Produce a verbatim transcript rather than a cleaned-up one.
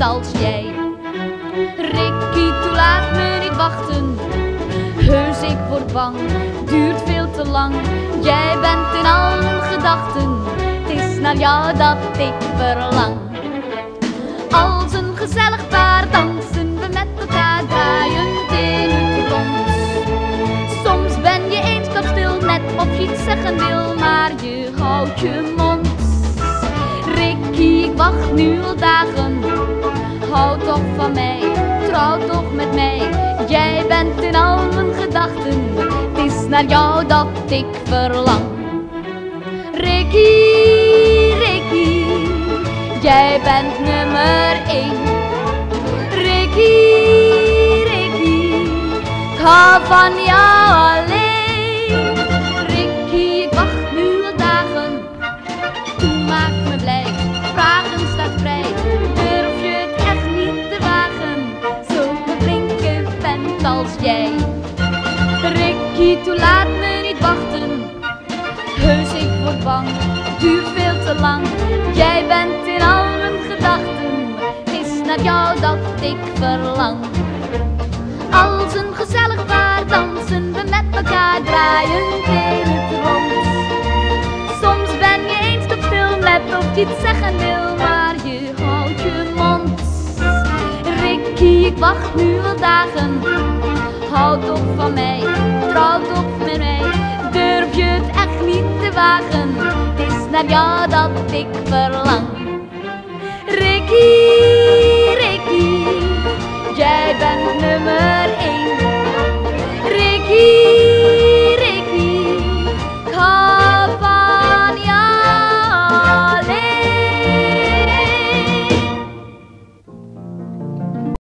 als jij. Ricky, toe laat me niet wachten. Heus, ik word bang, duurt veel te lang. Jij bent in al mijn gedachten. Het is naar jou dat ik verlang. Als een gezellig paar dansen we met elkaar draaiend in het rond. Soms ben je eensklaps stil, net of je iets zeggen wil, maar je houdt je mond. Ricky, ik wacht nu al dagen. Hou toch van mij, trouw toch met mij. Jij bent in al mijn gedachten. Het is naar jou dat ik verlang. Ricky, Ricky, jij bent nummer één. Ricky, Ricky, ik hou van jou alleen. Ricky, ik wacht nu al dagen. Toen maak me blij, vragen staat vrij. Durf je het echt niet te wagen, zo'n flinke vent als jij. Ricky, toe laat me niet wachten. Heus, ik word bang, duurt veel te lang. Jij bent in al mijn gedachten. Het is naar jou dat ik verlang. Als een gezellig paar dansen we met elkaar draaiend in het rond. Soms ben je eensklaps stil, net of je iets zeggen wil, maar je houdt je mond. Ricky, ik wacht nu al dagen. Houd toch van mij, trouw toch met mij. Durf je het echt niet te wagen, het is naar jou dat ik verlang.